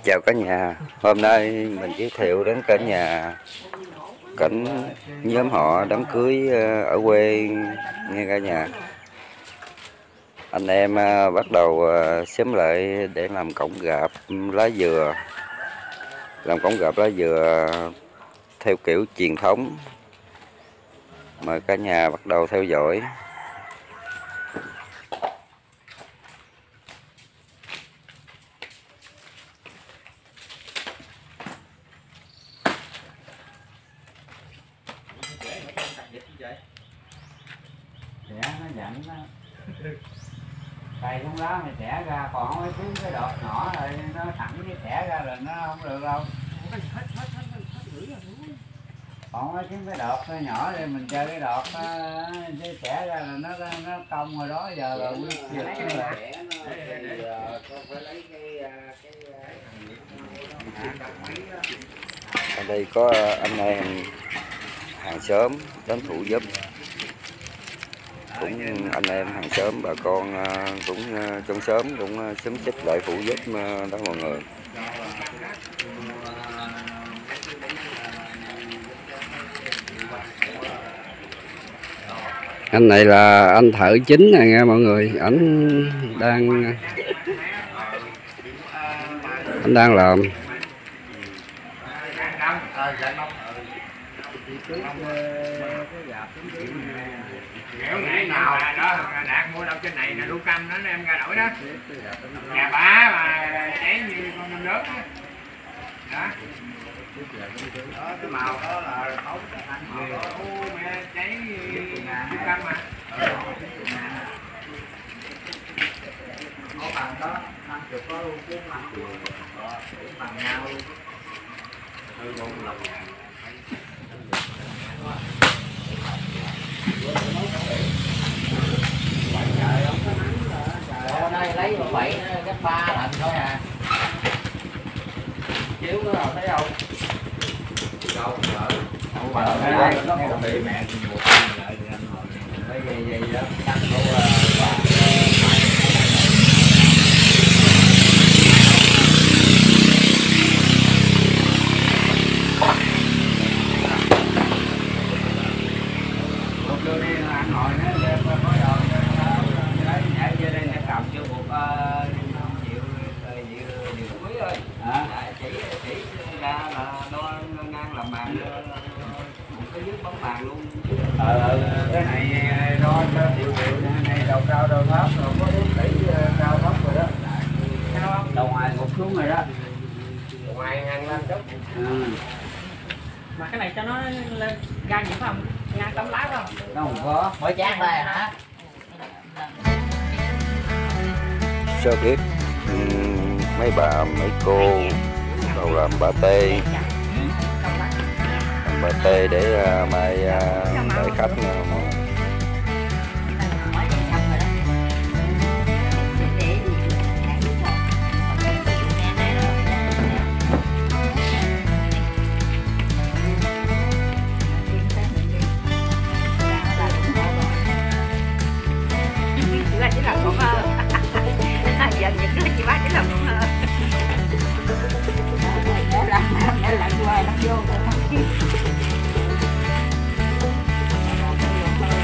Chào cả nhà, hôm nay mình giới thiệu đến cả nhà cảnh nhóm họ đám cưới ở quê nghe cả nhà. Anh em bắt đầu xúm lại để làm cổng rạp lá dừa, làm cổng rạp lá dừa theo kiểu truyền thống. Mời cả nhà bắt đầu theo dõi. Xẻ nó dặn nó cày con lá mày xẻ ra, còn không kiếm cái đọt nhỏ rồi nó thẳng cái xẻ ra là nó không được đâu. Còn không kiếm cái đọt nó nhỏ thì mình chơi cái đọt nó xẻ ra là nó cong rồi đó, giờ là quyết việc là Ở đây có anh em hàng xóm đến phụ giúp, cũng anh em hàng xóm bà con cũng trong xóm cũng xúm xít lại phụ giúp đó mọi người. Anh này là anh thợ chính nè nghe mọi người, anh đang làm. Kiểu nãy nào đó Đạt mua đâu trên này là đu căm đó em ra đổi đó. Nhà bá mà chén như con năm lớn đó. Đó. Đó cái màu đó là tốt màu đó mẹ chén như đu căm mà. Có bằng đó 50 có luôn chứ 50 bằng nhau luôn. Hơi bông lòng. ở đây lấy bảy gấp 3 lần thôi à. Chiếu nó rồi thấy không? Đâu vợ. Vợ đây nó còn bị mẹ buộc lại thì anh hồi. Cái gì đó cắt của cái này đo cho triệu này đầu cao đầu thấp rồi có bốn tỷ cao thấp rồi đó. Đầu ngoài gục xuống rồi đó. Đầu ngoài hàng lên chút. Mà cái này cho nó lên ra những không ngang tấm lái không? Nó không có. Mới chát đây hả? Sơ tiếp mấy bà mấy cô đầu làm pate để mai đợi khách nha mọi người. Chỉ làm cũng hơn. Giờ những cái chị bác chỉ làm cũng hơn. Để làm quay nó vô rồi.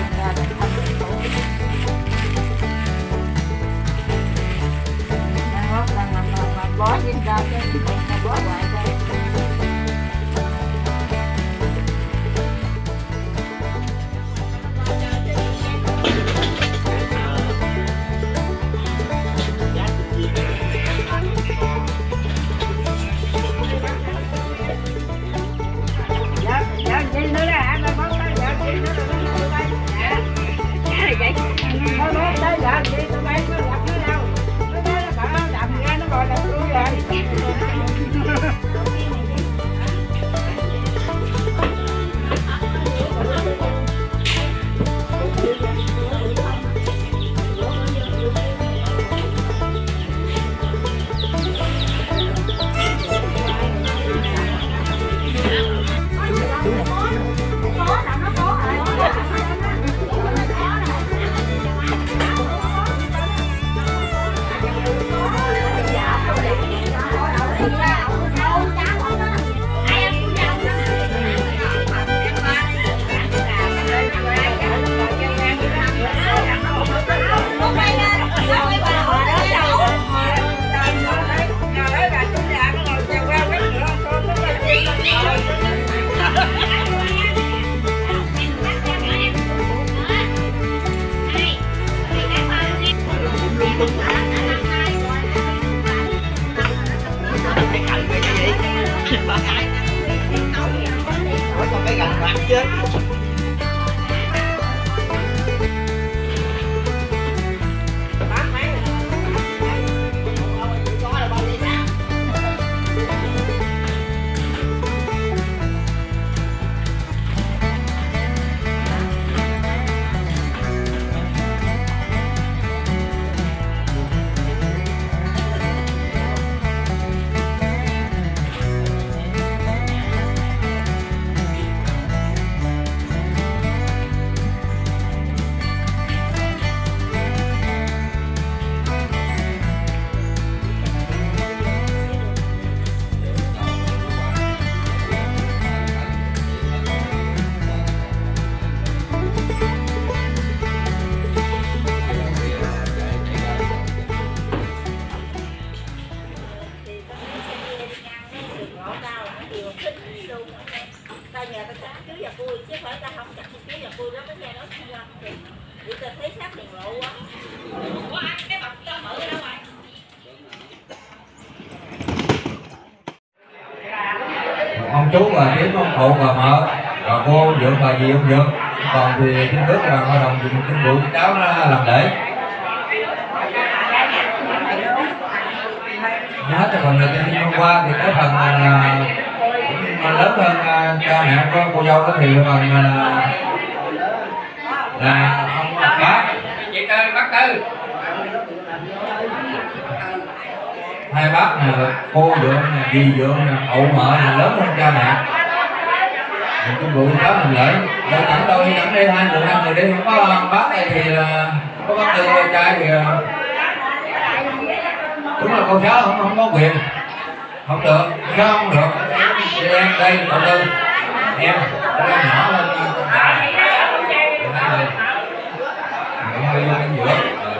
Ông chú bà kiếm ông cụ bà mợ, bà cô dượng bà gì ông dượng, còn thì chính thức là hội đồng chính vụ cháu nó làm lễ. Hết rồi, phần này hôm qua thì cái phần cũng lớn hơn cha mẹ của cô dâu đó thì phần là ông bác, chị Tư, bác Tư. hai bác này cô dượng này, dì dượng này, ậu mợ này lớn hơn cha mẹ. Mình cũng vụ cháu mình lễ, lễ chẳng đâu đi chẳng đi hai người đi, không có bác này thì có bác Tư trai thì đúng là cô cháu không có quyền, không được, sao không được. Chị em đây cậu Tư, em nhỏ hơn hai người, cũng đi vô bên giữa.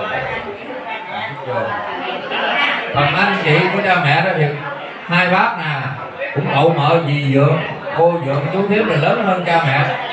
Còn anh chị của cha mẹ đó thì hai bác nè cũng ậu mợ dì dượng, cô dượng chú thiếp là lớn hơn cha mẹ.